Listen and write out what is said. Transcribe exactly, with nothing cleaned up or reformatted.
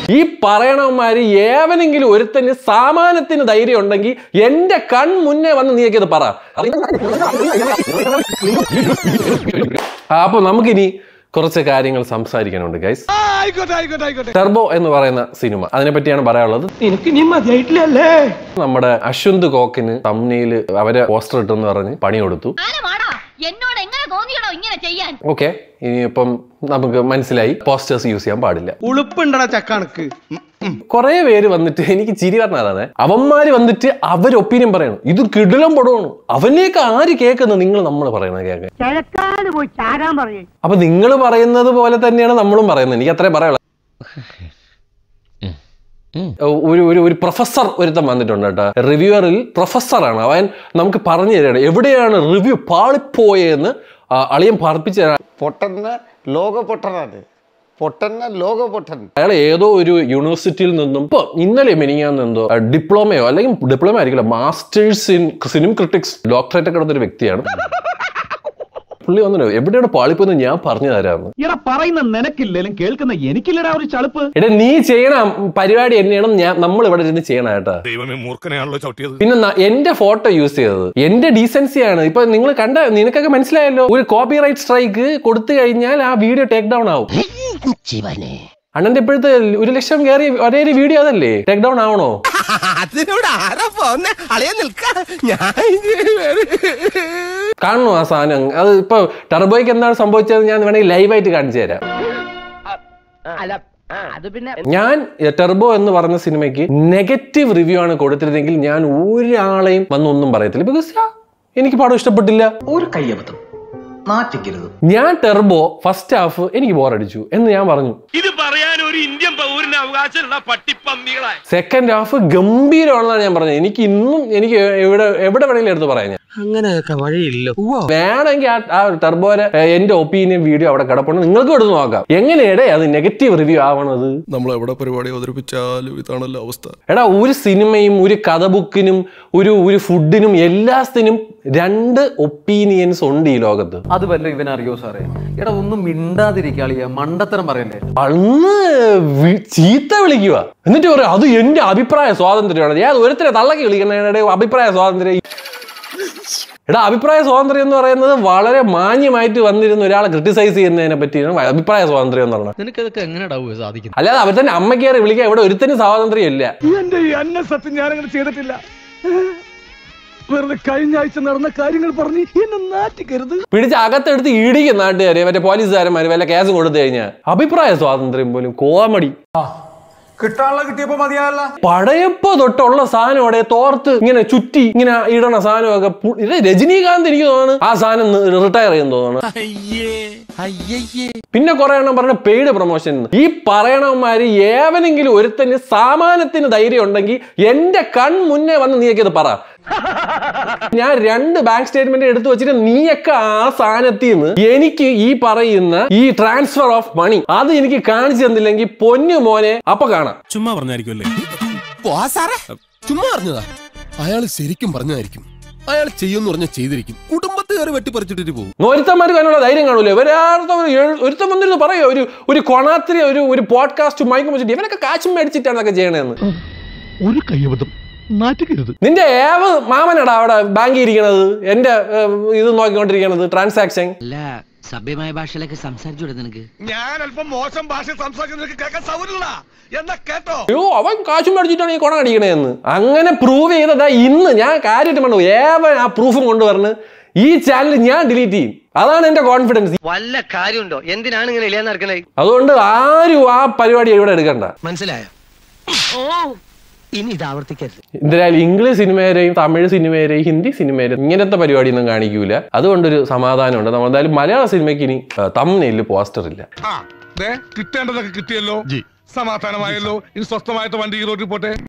ഈ പറയണവന്മാര് ഏവനെങ്കിലും ഒരുത്തന് സാമാനത്തിന് ധൈര്യം ഉണ്ടെങ്കിൽ എന്റെ കൺ മുന്നേ വന്ന് നീക്കിയത് പറ. അപ്പൊ നമുക്കിനി കുറച്ച് കാര്യങ്ങൾ സംസാരിക്കാനുണ്ട് ഗൈസ്. ടർബോ എന്ന് പറയുന്ന സിനിമ, അതിനെ പറ്റിയാണ് പറയാനുള്ളത്. നമ്മുടെ അശ്വന്ത് കോക്കിന് തംബ്നെയിൽ അവരെ പോസ്റ്റർ ഇട്ടെന്ന് പറഞ്ഞ് പണി കൊടുത്തു. ഓക്കെ, ഇനിയിപ്പം നമുക്ക് മനസ്സിലായി പോസ്റ്റേഴ്സ് യൂസ് ചെയ്യാൻ പാടില്ല. കുറെ പേര് വന്നിട്ട് എനിക്ക് ചിരി പറഞ്ഞതാണ്, അവന്മാര് വന്നിട്ട് അവർ ഒപ്പീനിയൻ പറയണം, ഇത് കിടിലം പടമാണ്, അവനെയൊക്കെ ആര് കേൾക്കുന്നു, നിങ്ങൾ നമ്മൾ പറയണത് കേൾക്കാൻ. അപ്പൊ നിങ്ങൾ പറയുന്നത് പോലെ തന്നെയാണ് നമ്മളും പറയുന്നത്. എനിക്ക് അത്രേ പറയാനുള്ളത്. ഒരു ഒരു ഒരു പ്രൊഫസർ ഒരുത്തം വന്നിട്ടുണ്ട് കേട്ടോ, റിവ്യൂവറിൽ പ്രൊഫസറാണ് അവൻ. നമുക്ക് പറഞ്ഞു തരാണ് എവിടെയാണ് റിവ്യൂ പാളിപ്പോയെന്ന് അളിയൻ പറപ്പിച്ചു തരാൻ. പൊട്ടന്ന ലോക പൊട്ടനാണ്, പൊട്ടന്ന ലോക പൊട്ടൻ. അയാൾ ഏതോ ഒരു യൂണിവേഴ്സിറ്റിയിൽ നിന്നും ഇപ്പൊ ഇന്നലെ മെനിങ്ങാന്ന് എന്തോ ഡിപ്ലോമയോ അല്ലെങ്കിൽ ഡിപ്ലോമ ആയിരിക്കില്ല, masters in film critics doctorate ഒക്കെ എടുത്തൊരു വ്യക്തിയാണ്. പുള്ളി വന്നു എവിടെയാണ് പാളിപ്പോന്ന് ഞാൻ പറഞ്ഞു തരാമെന്ന്. പറയുന്ന നിനക്കില്ലേലും കേൾക്കുന്ന എനിക്കില്ലടാ ഒരു ചളുപ്പ്. എടാ നീ ചെയ്യണ പരിപാടി എന്നെയാണ് ഞാൻ നമ്മൾ ഇവിടെ ഇരുന്ന് ചെയ്യണം കേട്ടാ. പിന്നെ എന്റെ ഫോട്ടോ യൂസ് ചെയ്തത് എന്റെ ഡീസൻസിയാണ്. ഇപ്പൊ നിങ്ങൾ കണ്ട നിനക്കൊക്കെ മനസ്സിലായല്ലോ, ഒരു കോപ്പിറൈറ്റ് സ്ട്രൈക്ക് കൊടുത്തു കഴിഞ്ഞാൽ ആ വീഡിയോ ടേക്ക് ഡൗൺ ആവും. അണ്ണന്റെ ഇപ്പോഴത്തെ ഒരു ലക്ഷം കയറി ഒരേ ഒരു വീഡിയോ അതല്ലേ, ടേക്ക് ഡൗൺ ആവണോ? കാണണോ ആ സാധനം? അത് ഇപ്പൊ ടർബോയ്ക്ക് എന്താണ് സംഭവിച്ചത് ഞാൻ വേണമെങ്കിൽ ലൈവായിട്ട് കാണിച്ചു തരാം. ഞാൻ ടർബോ എന്ന് പറഞ്ഞ സിനിമയ്ക്ക് നെഗറ്റീവ് റിവ്യൂ ആണ് കൊടുത്തിരുന്നെങ്കിൽ ഞാൻ ഒരാളെയും വന്നൊന്നും പറയത്തില്ല. ബിക്കോസ് എനിക്ക് പടം ഇഷ്ടപ്പെട്ടില്ല. ഒരു കയ്യബദ്ധം ഞാൻ ടർബോ ഫസ്റ്റ് ഹാഫ് എനിക്ക് ബോറടിച്ചു എന്ന് ഞാൻ പറഞ്ഞു. ഇത് പറയാൻ ഒരു ഇന്ത്യൻ പൗരന് അവകാശമുള്ള പട്ടിപ്പന്നികളായി. സെക്കൻഡ് ഹാഫ് ഗംഭീരമാണെന്നാണ് ഞാൻ പറഞ്ഞത്. എനിക്ക് ഇന്നും എനിക്ക് എവിടെ എവിടെ വേണമെങ്കിലും എടുത്ത് പറയാം. അങ്ങനെയൊക്കെ വഴിയില്ല. വേണമെങ്കിൽ ആ ടർബോരെ എന്റെ ഒപ്പീനിയൻ വീഡിയോ അവിടെ കിടപ്പുണ്ട്, നിങ്ങൾക്ക് എടുത്ത് നോക്കാം. എങ്ങനെയാടേ അത് നെഗറ്റീവ് റിവ്യൂ ആവണത്? നമ്മൾ എവിടെ പരിപാടി അവതരിപ്പിച്ചാലും ഇതാണല്ലോ അവസ്ഥ. എടാ ഒരു സിനിമയും ഒരു കഥ ബുക്കിനും ഒരു ഒരു ഫുഡിനും എല്ലാത്തിനും രണ്ട് ഒപ്പീനിയൻസ് ഉണ്ട് ഈ ലോകത്ത്. അത് വല്ല ഇവനറിയോ സാറേ? എടാ ഒന്നും മിണ്ടാതിരിക്കാളിയ മണ്ടത്തരം പറയല്ലേ. അന്ന് ചീത്ത വിളിക്കുക എന്നിട്ട് പറയാം അത് എന്റെ അഭിപ്രായ സ്വാതന്ത്ര്യമാണ്. ഞാൻ ഒരുത്തരെ തള്ളക്കി വിളിക്കണ അഭിപ്രായ സ്വാതന്ത്ര്യം. എടാ അഭിപ്രായ സ്വാതന്ത്ര്യം എന്ന് പറയുന്നത് വളരെ മാന്യമായിട്ട് വന്നിരുന്ന ഒരാളെ ക്രിട്ടിസൈസ് ചെയ്യുന്നതിനെ പറ്റിയാണ് അഭിപ്രായ സ്വാതന്ത്ര്യം എന്ന് പറഞ്ഞത്. നിനക്കതൊക്കെ എങ്ങനെ സാധിക്കും? അല്ലാതെ അവർ തന്നെ അമ്മക്കേറി വിളിക്കാൻ ഇവിടെ ഒരുത്തനും സ്വാതന്ത്ര്യം ഇല്ല. എന്റെ ഈ അന്ന സത്യം ഞാനങ്ങനെ ചെയ്തിട്ടില്ല. വെറുതെ കഴിഞ്ഞ ആഴ്ച നടന്ന കാര്യങ്ങൾ പറഞ്ഞ് എന്നെ നാറ്റിക്കരുത്. പിടിച്ച് അകത്തെടുത്ത് ഇടിക്കും നാട്ടുകാരെ, മറ്റേ പോലീസുകാരന്മാര് വല്ല കേസും കൊടുത്തു കഴിഞ്ഞാൽ. അഭിപ്രായ സ്വാതന്ത്ര്യം പോലും കോമഡി. കിട്ടാനുള്ള കിട്ടിയപ്പോ മതിയായല്ല. പടയപ്പോ തൊട്ടുള്ള സാധനം അവിടെ തോർത്ത് ഇങ്ങനെ ചുറ്റി ഇങ്ങനെ ഇടണ സാധനമൊക്കെ ഇത് രജനീകാന്ത് എനിക്ക് തോന്നുന്നു ആ സാധനം റിട്ടയർ ചെയ്യുന്ന തോന്നുന്നു. പിന്നെ കുറെ എണ്ണം പറഞ്ഞ പെയ്ഡ് പ്രൊമോഷൻ. ഈ പറയണവന്മാര് ഏവനെങ്കിലും ഒരുത്തന് സാമാനത്തിന് ധൈര്യം ഉണ്ടെങ്കിൽ എന്റെ കൺ മുന്നേ വന്ന് നീക്കിയത് പറ. ഞാൻ രണ്ട് ബാങ്ക് സ്റ്റേറ്റ്മെന്റ് എടുത്തു വെച്ചിട്ട് നീയൊക്കെ ആ സാധനത്തിൽ നിന്ന് എനിക്ക് ഈ പറയുന്ന ഈ ട്രാൻസ്ഫർ ഓഫ് മണി അത് എനിക്ക് കാണിച്ചു തന്നില്ലെങ്കിൽ പൊന്നു മോനെ അപ്പൊ കാണാം. ചുമ്മാ പറഞ്ഞായിരിക്കുമല്ലേ? ചുമ്മാ പറഞ്ഞതാ. അയാൾ ശരിക്കും പറഞ്ഞതായിരിക്കും. അയാൾ ചെയ്യുമെന്ന് പറഞ്ഞാൽ ചെയ്തിരിക്കും. കുടുംബത്തുകാരെ വെട്ടിപ്പറിച്ചിട്ട് പോകും. ഒരുത്തന്മാർക്ക് അതിനുള്ള ധൈര്യം കാണൂലേ? ഒരുത്തം വന്നിരുന്ന് പറയോ ഒരു ഒരു കൊണാത്തിരി ഒരു ഒരു പോഡ്കാസ്റ്റ് മയക്കം വെച്ചിട്ട് ഇവനൊക്കെ കാശും മേടിച്ചിട്ടാണ് അതൊക്കെ ചെയ്യണേന്ന്. ഒരു കയ്യബദ്ധം നാറ്റിക്കരുത്. നിന്റെ ഏവ് മാമനടാ അവിടെ ബാങ്കിൽ ഇരിക്കണത്, എന്റെ ഇത് നോക്കിക്കൊണ്ടിരിക്കണത് ട്രാൻസാക്ഷൻ. സഭ്യമായ ഭാഷയിലൊക്കെ സംസാരിച്ചൂടെ നിനക്ക്? ഞാൻ അല്പം മോശം ഭാഷ സംസാരിക്കുന്ന കേട്ടോ. അയ്യോ അവൻ കാശും മേടിച്ചിട്ടാണ് ഈ കൊണ അടിക്കണേന്ന് അങ്ങനെ പ്രൂവ് ചെയ്തതാ. ഇന്ന് ഞാൻ കാര്യമായിട്ട് പറഞ്ഞു ഏവൻ ആ പ്രൂഫും കൊണ്ടുവരുന്നത് ഈ ചാനൽ ഞാൻ ഡിലീറ്റ് ചെയ്യും. അതാണ് എന്റെ കോൺഫിഡൻസ്. വല്ല കാര്യമുണ്ടോ? എന്തിനാണ് ഇങ്ങനെ ഇല്ലാന്ന് നടക്കണേ? അതുകൊണ്ട് ആരും ആ പരിപാടി ഇവിടെ എടുക്കണ്ട. മനസ്സിലായോ? ഇനി ഇത് ആവർത്തിക്കരുത്. എന്തായാലും ഇംഗ്ലീഷ് സിനിമയിലെയും തമിഴ് സിനിമയിലെയും ഹിന്ദി സിനിമയിലും ഇങ്ങനത്തെ പരിപാടി ഒന്നും കാണിക്കൂല. അതുകൊണ്ടൊരു സമാധാനമുണ്ട്. നമ്മൾ എന്തായാലും മലയാള സിനിമയ്ക്ക് ഇനി തംബ്നെയിലിൽ പോസ്റ്റർ ഇല്ല. കിട്ടേണ്ടതൊക്കെ കിട്ടിയല്ലോ, സമാധാനമായല്ലോ. ഇനി സ്വസ്ഥമായിട്ട് വണ്ടി ഈ റോഡിൽ പോട്ടെ.